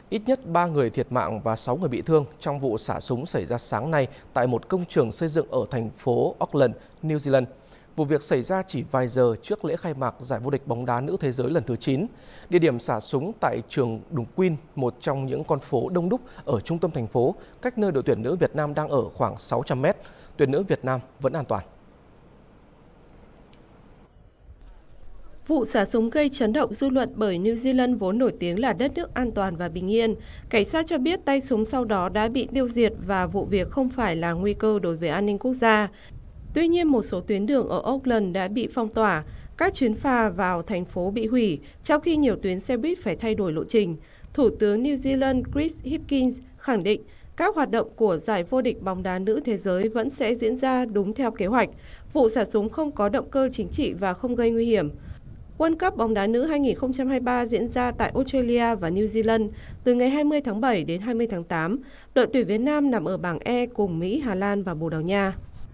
Ít nhất 3 người thiệt mạng và 6 người bị thương trong vụ xả súng xảy ra sáng nay tại một công trường xây dựng ở thành phố Auckland, New Zealand. Vụ việc xảy ra chỉ vài giờ trước lễ khai mạc giải vô địch bóng đá nữ thế giới lần thứ 9. Địa điểm xả súng tại trường Đùng Queen, một trong những con phố đông đúc ở trung tâm thành phố, cách nơi đội tuyển nữ Việt Nam đang ở khoảng 600 mét. Tuyển nữ Việt Nam vẫn an toàn. Vụ xả súng gây chấn động dư luận bởi New Zealand vốn nổi tiếng là đất nước an toàn và bình yên. Cảnh sát cho biết tay súng sau đó đã bị tiêu diệt và vụ việc không phải là nguy cơ đối với an ninh quốc gia. Tuy nhiên, một số tuyến đường ở Auckland đã bị phong tỏa, các chuyến phà vào thành phố bị hủy, trong khi nhiều tuyến xe buýt phải thay đổi lộ trình. Thủ tướng New Zealand Chris Hipkins khẳng định các hoạt động của giải vô địch bóng đá nữ thế giới vẫn sẽ diễn ra đúng theo kế hoạch. Vụ xả súng không có động cơ chính trị và không gây nguy hiểm. World Cup bóng đá nữ 2023 diễn ra tại Australia và New Zealand từ ngày 20 tháng 7 đến 20 tháng 8. Đội tuyển Việt Nam nằm ở bảng E cùng Mỹ, Hà Lan và Bồ Đào Nha.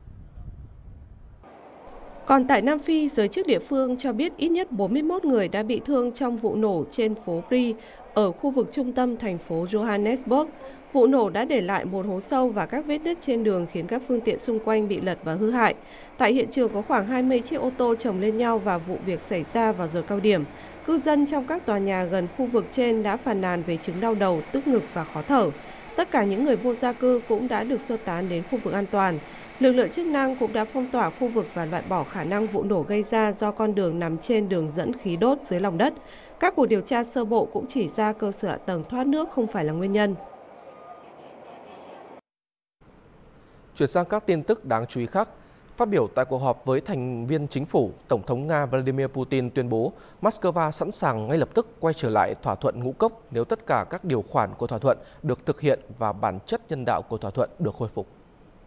Còn tại Nam Phi, giới chức địa phương cho biết ít nhất 41 người đã bị thương trong vụ nổ trên phố Bri ở khu vực trung tâm thành phố Johannesburg. Vụ nổ đã để lại một hố sâu và các vết nứt trên đường khiến các phương tiện xung quanh bị lật và hư hại. Tại hiện trường có khoảng 20 chiếc ô tô chồng lên nhau và vụ việc xảy ra vào giờ cao điểm. Cư dân trong các tòa nhà gần khu vực trên đã phàn nàn về chứng đau đầu, tức ngực và khó thở. Tất cả những người vô gia cư cũng đã được sơ tán đến khu vực an toàn. Lực lượng chức năng cũng đã phong tỏa khu vực và loại bỏ khả năng vụ nổ gây ra do con đường nằm trên đường dẫn khí đốt dưới lòng đất. Các cuộc điều tra sơ bộ cũng chỉ ra cơ sở hạ tầng thoát nước không phải là nguyên nhân. Chuyển sang các tin tức đáng chú ý khác. Phát biểu tại cuộc họp với thành viên chính phủ, Tổng thống Nga Vladimir Putin tuyên bố Moscow sẵn sàng ngay lập tức quay trở lại thỏa thuận ngũ cốc nếu tất cả các điều khoản của thỏa thuận được thực hiện và bản chất nhân đạo của thỏa thuận được khôi phục.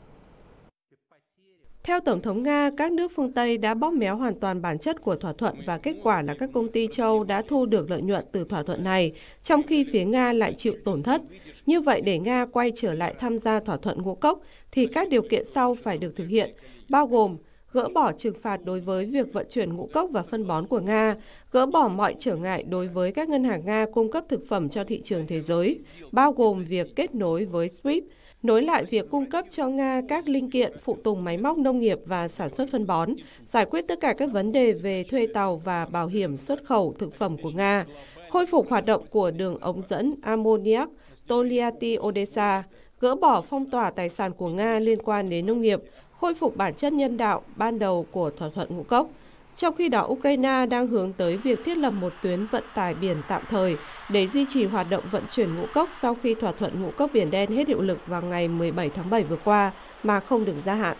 Theo Tổng thống Nga, các nước phương Tây đã bóp méo hoàn toàn bản chất của thỏa thuận và kết quả là các công ty châu đã thu được lợi nhuận từ thỏa thuận này, trong khi phía Nga lại chịu tổn thất. Như vậy, để Nga quay trở lại tham gia thỏa thuận ngũ cốc, thì các điều kiện sau phải được thực hiện, bao gồm gỡ bỏ trừng phạt đối với việc vận chuyển ngũ cốc và phân bón của Nga, gỡ bỏ mọi trở ngại đối với các ngân hàng Nga cung cấp thực phẩm cho thị trường thế giới, bao gồm việc kết nối với SWIFT, nối lại việc cung cấp cho Nga các linh kiện, phụ tùng máy móc nông nghiệp và sản xuất phân bón, giải quyết tất cả các vấn đề về thuê tàu và bảo hiểm xuất khẩu thực phẩm của Nga, khôi phục hoạt động của đường ống dẫn ammoniac Tolyatti-Odessa, gỡ bỏ phong tỏa tài sản của Nga liên quan đến nông nghiệp, khôi phục bản chất nhân đạo ban đầu của thỏa thuận ngũ cốc. Trong khi đó, Ukraine đang hướng tới việc thiết lập một tuyến vận tải biển tạm thời để duy trì hoạt động vận chuyển ngũ cốc sau khi thỏa thuận ngũ cốc Biển Đen hết hiệu lực vào ngày 17 tháng 7 vừa qua mà không được gia hạn.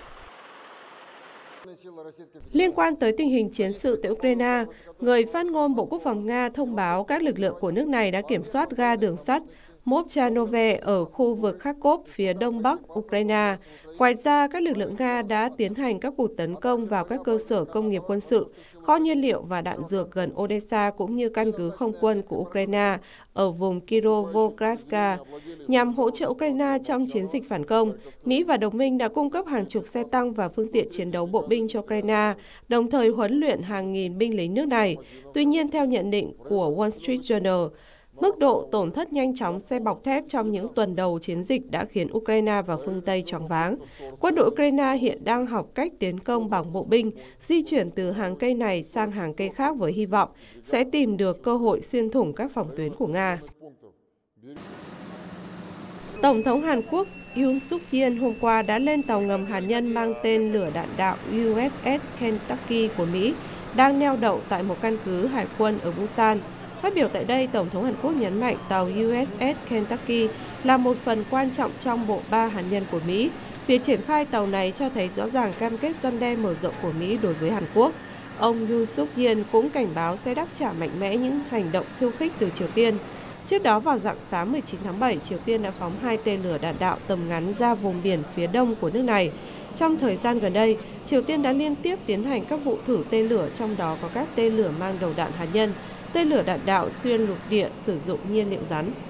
Liên quan tới tình hình chiến sự tại Ukraine, người phát ngôn Bộ Quốc phòng Nga thông báo các lực lượng của nước này đã kiểm soát ga đường sắt Movchanove ở khu vực Kharkov phía đông bắc Ukraine. Ngoài ra, các lực lượng Nga đã tiến hành các cuộc tấn công vào các cơ sở công nghiệp quân sự, kho nhiên liệu và đạn dược gần Odessa cũng như căn cứ không quân của Ukraine ở vùng Kirovohradzka. Nhằm hỗ trợ Ukraine trong chiến dịch phản công, Mỹ và đồng minh đã cung cấp hàng chục xe tăng và phương tiện chiến đấu bộ binh cho Ukraine, đồng thời huấn luyện hàng nghìn binh lính nước này. Tuy nhiên, theo nhận định của Wall Street Journal, mức độ tổn thất nhanh chóng xe bọc thép trong những tuần đầu chiến dịch đã khiến Ukraine và phương Tây choáng váng. Quân đội Ukraine hiện đang học cách tiến công bằng bộ binh, di chuyển từ hàng cây này sang hàng cây khác với hy vọng sẽ tìm được cơ hội xuyên thủng các phòng tuyến của Nga. Tổng thống Hàn Quốc Yoon Suk Yeol hôm qua đã lên tàu ngầm hạt nhân mang tên lửa đạn đạo USS Kentucky của Mỹ, đang neo đậu tại một căn cứ hải quân ở Busan. Phát biểu tại đây, Tổng thống Hàn Quốc nhấn mạnh tàu USS Kentucky là một phần quan trọng trong bộ ba hạt nhân của Mỹ. Việc triển khai tàu này cho thấy rõ ràng cam kết răn đe mở rộng của Mỹ đối với Hàn Quốc. Ông Yoon Suk Yeol cũng cảnh báo sẽ đáp trả mạnh mẽ những hành động khiêu khích từ Triều Tiên. Trước đó vào rạng sáng 19 tháng 7, Triều Tiên đã phóng 2 tên lửa đạn đạo tầm ngắn ra vùng biển phía đông của nước này. Trong thời gian gần đây, Triều Tiên đã liên tiếp tiến hành các vụ thử tên lửa, trong đó có các tên lửa mang đầu đạn hạt nhân, tên lửa đạn đạo xuyên lục địa sử dụng nhiên liệu rắn.